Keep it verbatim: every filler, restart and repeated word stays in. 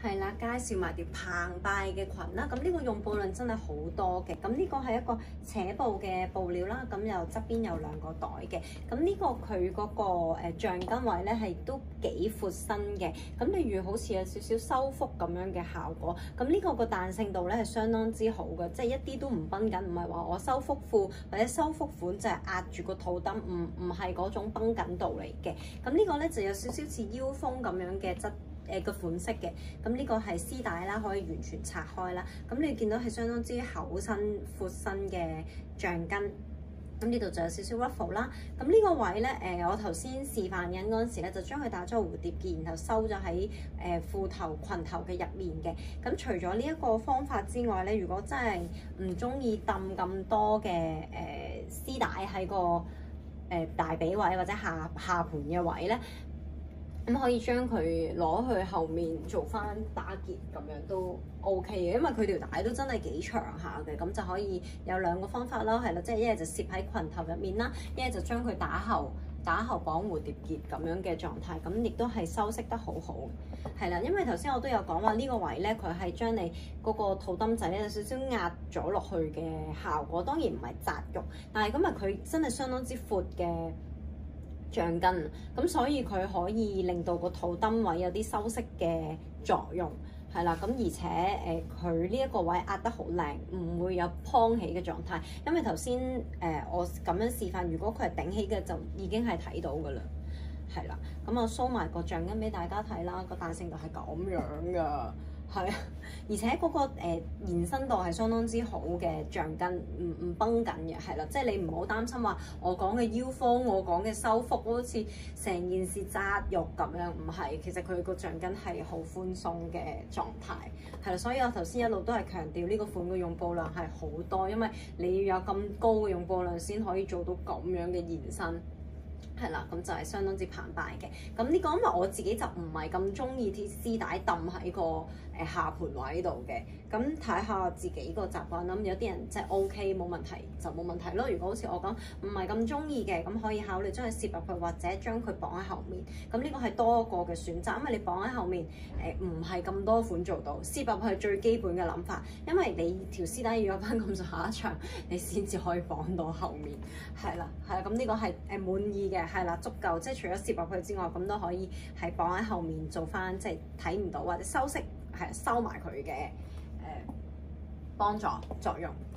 係啦，介紹埋條澎湃嘅裙啦。咁呢個用布量真係好多嘅。咁呢個係一個扯布嘅布料啦。咁又側邊有兩個袋嘅。咁呢個佢嗰個誒橡筋位咧係都幾闊身嘅。咁例如好似有少少收腹咁樣嘅效果。咁呢個個彈性度咧係相當之好嘅，即係一啲都唔繃緊，唔係話我收腹褲或者收腹款就係壓住個肚墩，唔唔係嗰種繃緊度嚟嘅。咁呢個咧就有少少似腰封咁樣嘅質。誒個款式嘅，咁呢個係絲帶啦，可以完全拆開啦。咁你見到係相當之厚身、闊身嘅橡筋。咁呢度就有少少 ruffle 啦。咁呢個位咧，誒、呃、我頭先示範緊嗰陣時咧，就將佢打咗個蝴蝶結，然後收咗喺誒褲頭、裙頭嘅入面嘅。咁除咗呢一個方法之外咧，如果真係唔中意揼咁多嘅誒絲帶喺個誒、呃、大髀位或者下下盤嘅位咧。咁可以將佢攞去後面做翻打結咁樣都 OK 嘅，因為佢條帶都真係幾長下嘅，咁就可以有兩個方法啦，係啦，即係一係就攝喺裙頭入面啦，一係就將佢打後打後綁蝴蝶結咁樣嘅狀態，咁亦都係修飾得好好，係啦，因為頭先我都有講話呢個位咧，佢係將你嗰個肚墩仔咧有少少壓咗落去嘅效果，當然唔係紮肉，但係咁啊佢真係相當之闊嘅橡筋，咁所以佢可以令到個肚墩位有啲修飾嘅作用，係啦，咁而且誒佢呢一個位壓得好靚，唔會有梆起嘅狀態，因為頭先誒我咁樣示範，如果佢係頂起嘅就已經係睇到㗎啦，係啦，咁我 show 埋個橡筋俾大家睇啦，個彈性度係咁樣㗎。係啊，而且嗰、那個、呃、延伸度係相當之好嘅橡筋，唔唔繃緊嘅，係啦，即係你唔好擔心話我講嘅腰封，我講嘅收腹，好似成件事紮肉咁樣，唔係，其實佢個橡筋係好寬鬆嘅狀態，係啦，所以我頭先一路都係強調呢個款嘅用布量係好多，因為你要有咁高嘅用布量先可以做到咁樣嘅延伸。係啦，咁就係相當之澎湃嘅。咁呢個因為我自己就唔係咁中意啲絲帶揼喺個誒下盤位度嘅。咁睇下自己個習慣啦。咁有啲人即係 OK 冇問題就冇問題咯。如果好似我咁唔係咁中意嘅，咁可以考慮將佢攝入去或者將佢綁喺後面。咁呢個係多個嘅選擇，因為你綁喺後面誒唔係咁多款做到，攝入去係最基本嘅諗法。因為你條絲帶要有翻咁上下長，你先至可以綁到後面。係啦，係啦，咁呢個係誒滿意嘅。係啦，足夠，即係除咗攝入去之外，咁都可以係綁喺後面做翻，即係睇唔到或者修飾，係收埋佢嘅誒幫助作用。